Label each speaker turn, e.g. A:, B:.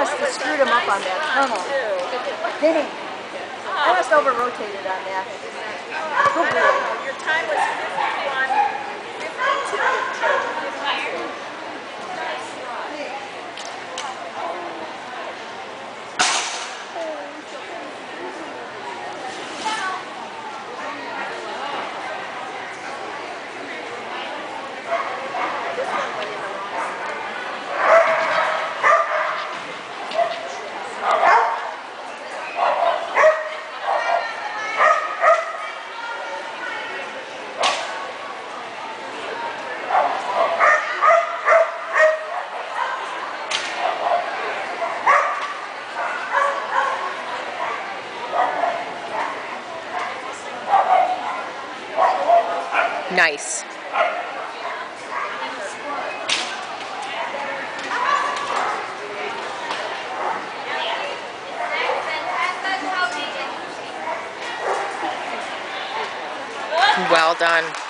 A: must have screwed him up on that tunnel. Did he? I must have over-rotated on that. Oh boy.
B: Your time was 51:52.
C: Nice. Well done.